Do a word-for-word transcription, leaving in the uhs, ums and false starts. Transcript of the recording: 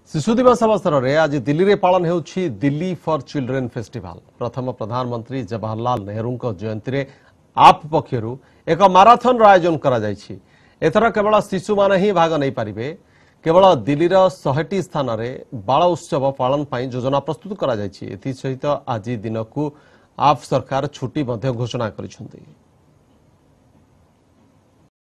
शिशु दिवस अवसर में आज दिल्ली में पालन होउछि दिल्ली फॉर चिल्ड्रेन फेस्टिवल। प्रथम प्रधानमंत्री जवाहरलाल नेहरू जयंती में आप पक्षरु एक माराथन आयोजन करा जायछि। एथर केवल शिशु माने ही भाग नहीं पारिबे। केवल दिल्लीर सौ स्थान में बाल उत्सव पालन पर योजना प्रस्तुत करा जायछि। एथि सहित आज दिन को आप सरकार छुट्टी घोषणा करिसेंति।